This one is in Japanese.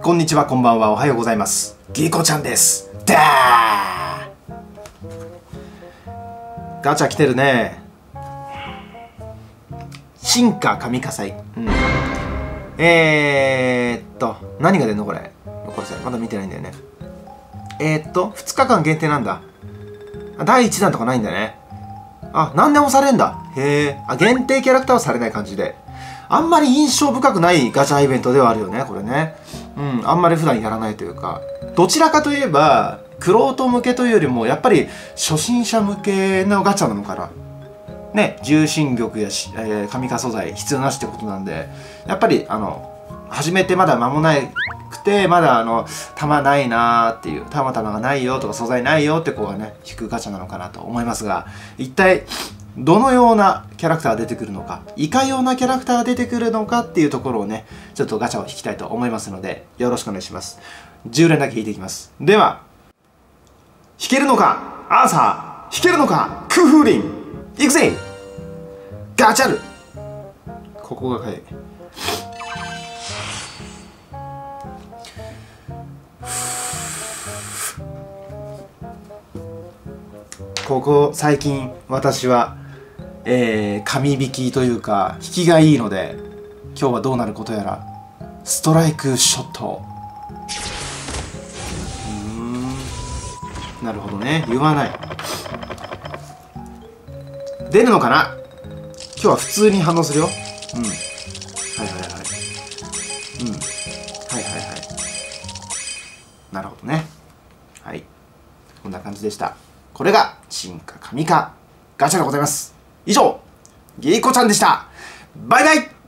こんにちは、こんばんは、おはようございます。ギーコちゃんです。だーガチャ来てるね。進化神火災。何が出んのこれ。これさ、まだ見てないんだよね。2日間限定なんだ。第1弾とかないんだね。あ、何でもされんだ。へえ。あ、限定キャラクターはされない感じで。あんまり印象深くないガチャイベントではあるよね、これね。あんまり普段やらないというか。どちらかといえば、玄人向けというよりも、やっぱり初心者向けのガチャなのかな。ね、重心玉や神化素材必要なしってことなんで、やっぱり、始めてまだ間もなくて、まだ弾ないなーっていう、弾がないよとか素材ないよって子がね、引くガチャなのかなと思いますが、一体、どのようなキャラクターが出てくるのか、いかようなキャラクターが出てくるのかっていうところをね、ちょっとガチャを引きたいと思いますので、よろしくお願いします。10連だけ引いていきます。では、引けるのかアーサー、引けるのかクフーリン、いくぜガチャル。ここが早い。ここ最近私は神引きというか引きがいいので、今日はどうなることやら。ストライクショット。なるほどね、言わない。出るのかな。今日は普通に反応するよ。はいはいはい。はいはいはい。なるほどね。はい、こんな感じでした。これが進化神化ガチャでございます。以上、ギーコちゃんでした。バイバイ。